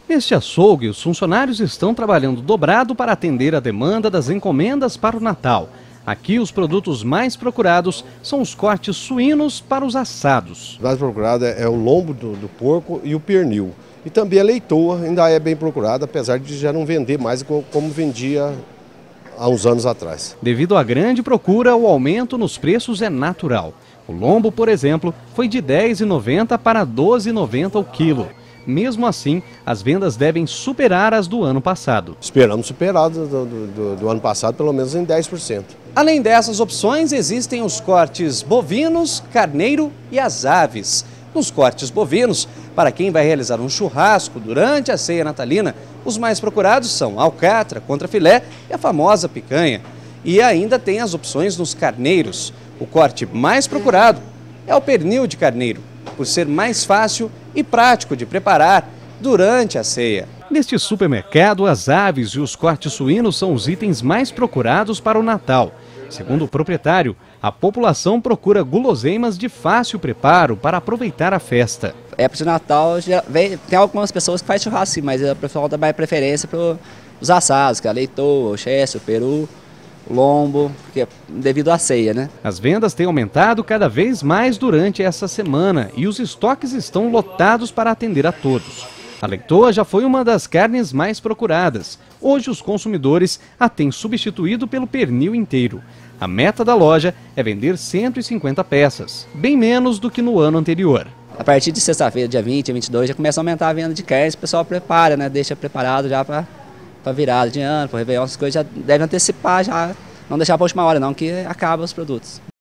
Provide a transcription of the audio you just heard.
Neste açougue, os funcionários estão trabalhando dobrado para atender a demanda das encomendas para o Natal. Aqui, os produtos mais procurados são os cortes suínos para os assados. O mais procurado é o lombo do porco e o pernil. E também a leitoa ainda é bem procurada, apesar de já não vender mais como vendia há uns anos atrás. Devido à grande procura, o aumento nos preços é natural. O lombo, por exemplo, foi de R$ 10,90 para R$ 12,90 o quilo. Mesmo assim, as vendas devem superar as do ano passado. Esperamos superar do ano passado pelo menos em 10%. Além dessas opções, existem os cortes bovinos, carneiro e as aves. Nos cortes bovinos, para quem vai realizar um churrasco durante a ceia natalina, os mais procurados são a alcatra, contrafilé e a famosa picanha. E ainda tem as opções nos carneiros. O corte mais procurado é o pernil de carneiro, por ser mais fácil e prático de preparar durante a ceia. Neste supermercado, as aves e os cortes suínos são os itens mais procurados para o Natal. Segundo o proprietário, a população procura guloseimas de fácil preparo para aproveitar a festa. Época de Natal, tem algumas pessoas que fazem churrasco, mas o pessoal dá mais preferência para os assados, que é a leitoa, o chester, o peru, o lombo, devido à ceia, né? As vendas têm aumentado cada vez mais durante essa semana e os estoques estão lotados para atender a todos. A leitoa já foi uma das carnes mais procuradas. Hoje os consumidores a têm substituído pelo pernil inteiro. A meta da loja é vender 150 peças, bem menos do que no ano anterior. A partir de sexta-feira, dia 20, 22, já começa a aumentar a venda de carnes, o pessoal prepara, né? Deixa preparado já para virada de ano, para o Réveillon, essas coisas já devem antecipar, já não deixar para a última hora não, que acaba os produtos.